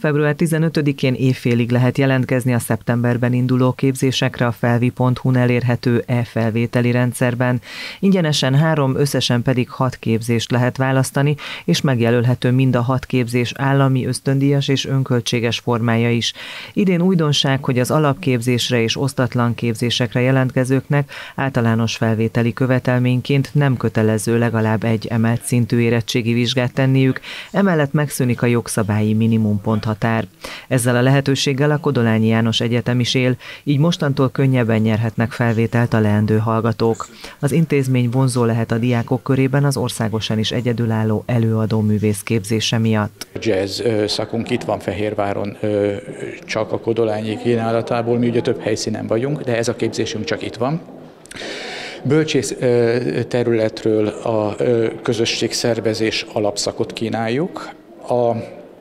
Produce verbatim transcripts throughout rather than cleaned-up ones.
február tizenötödikén évfélig lehet jelentkezni a szeptemberben induló képzésekre a felvi pont hu-n elérhető e-felvételi rendszerben. Ingyenesen három, összesen pedig hat képzést lehet választani, és megjelölhető mind a hat képzés állami, ösztöndíjas és önköltséges formája is. Idén újdonság, hogy az alapképzésre és osztatlan képzésekre jelentkezőknek általános felvételi követelményként nem kötelező legalább egy emelt szintű érettségi vizsgát tenniük, emellett megszűnik a jogszabályi minimumponthatár. Ezzel a lehetőséggel a Kodolányi János Egyetem is él, így mostantól könnyebben nyerhetnek felvételt a leendő hallgatók. Az intézmény vonzó lehet a diákok körében az országosan is egyedülálló előadó művész képzése miatt. A jazz szakunk itt van Fehérváron, csak a Kodolányi kínálatából, mi ugye több helyszínen vagyunk, de ez a képzésünk csak itt van. Bölcsész területről a közösségszervezés alapszakot kínáljuk. A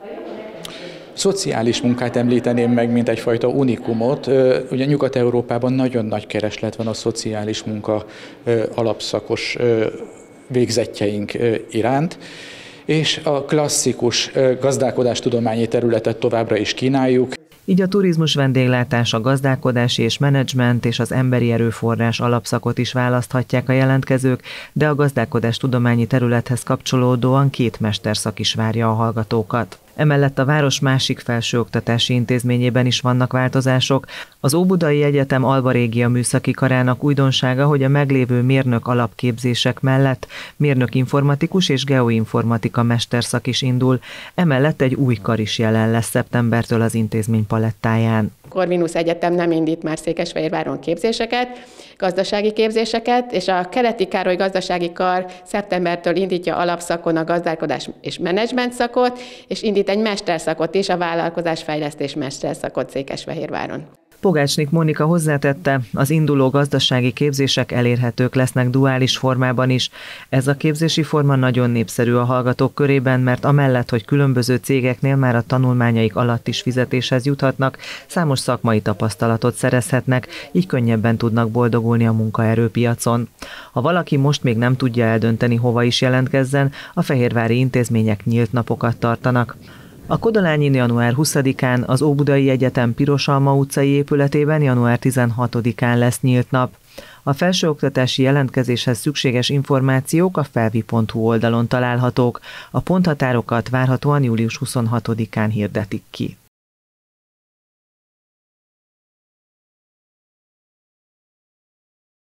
szociális munkát említeném meg, mint egyfajta unikumot. Ugye Nyugat-Európában nagyon nagy kereslet van a szociális munka alapszakos végzettjeink iránt, és a klasszikus gazdálkodástudományi területet továbbra is kínáljuk. Így a turizmus, vendéglátás, a gazdálkodási és menedzsment és az emberi erőforrás alapszakot is választhatják a jelentkezők, de a gazdálkodás tudományi területhez kapcsolódóan két mesterszak is várja a hallgatókat. Emellett a város másik felsőoktatási intézményében is vannak változások. Az Óbudai Egyetem Alba Régia műszaki karának újdonsága, hogy a meglévő mérnök alapképzések mellett mérnök informatikus és geoinformatika mesterszak is indul, emellett egy új kar is jelen lesz szeptembertől az intézmény palettáján. Corvinus Egyetem nem indít már Székesfehérváron képzéseket, gazdasági képzéseket, és a Keleti Károly Gazdasági Kar szeptembertől indítja alapszakon a gazdálkodás és menedzsment szakot, és indít egy mesterszakot is, a vállalkozásfejlesztés mesterszakot Székesfehérváron. Pogácsnik Mónika hozzátette, az induló gazdasági képzések elérhetők lesznek duális formában is. Ez a képzési forma nagyon népszerű a hallgatók körében, mert amellett, hogy különböző cégeknél már a tanulmányaik alatt is fizetéshez juthatnak, számos szakmai tapasztalatot szerezhetnek, így könnyebben tudnak boldogulni a munkaerőpiacon. Ha valaki most még nem tudja eldönteni, hova is jelentkezzen, a fehérvári intézmények nyílt napokat tartanak. A Kodolányin január huszadikán, az Óbudai Egyetem Pirosalma utcai épületében január tizenhatodikán lesz nyílt nap. A felsőoktatási jelentkezéshez szükséges információk a felvi pont hu oldalon találhatók. A ponthatárokat várhatóan július huszonhatodikán hirdetik ki.